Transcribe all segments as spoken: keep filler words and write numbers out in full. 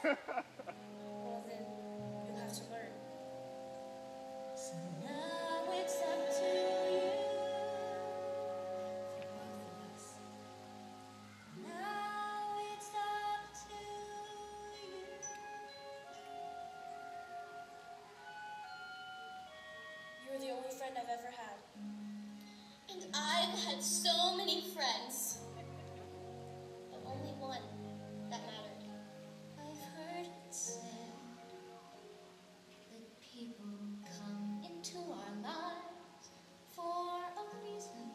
Well then, you'll have to learn. So now it's up to you for both of us. Now it's up to you. You're the only friend I've ever had. And I've had so many friends, but only one that mattered. I've heard it said that people come into our lives for a reason,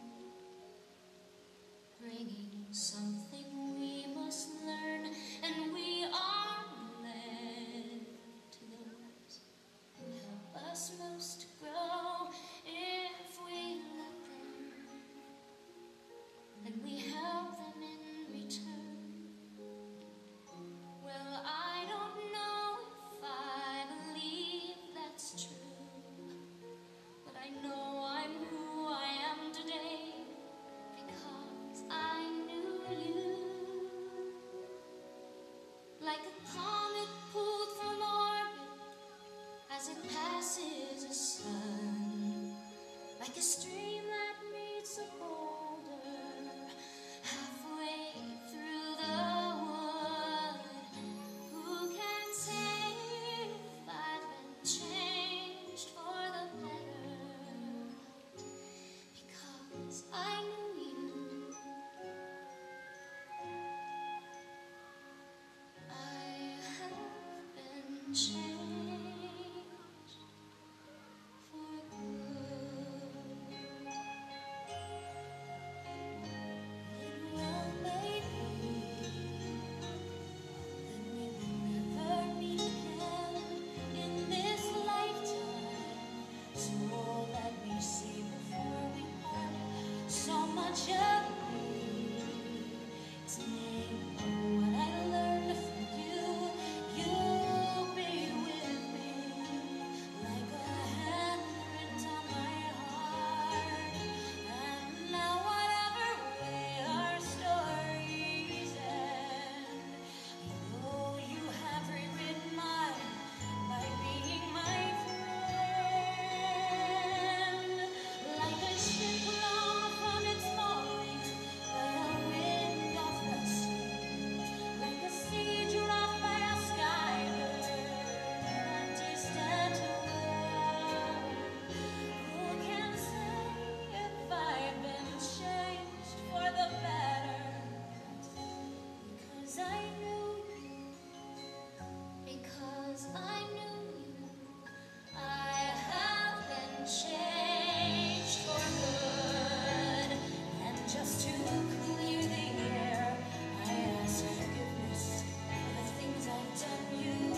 bringing something we must learn, and we are led to those who help us most grow if we let them, and we help them in return. Well, I don't know if I believe that's true, but I know I'm who I am today because I knew you. Like a comet pulled from orbit as it passes a sun, like a stream that meets a boulder halfway through the wood. Who can say if I've been changed for the better? Because I knew you. I have been changed for good. It well may be that we will never meet again in this lifetime. So let me see before we part. So much of me is made of what I learned from you. You'll be with me like a handprint on my heart. And now whatever way our stories end, I know you have rewritten mine by being my friend. Like a ship blown from its moorings by a wind off the sea, like a seed dropped by a skybird in a distant world. Who can say if I've been changed for the better? Because I knew you. Because I knew you. I have been changed for good. And just to clear the air, I ask forgiveness for the things I've done you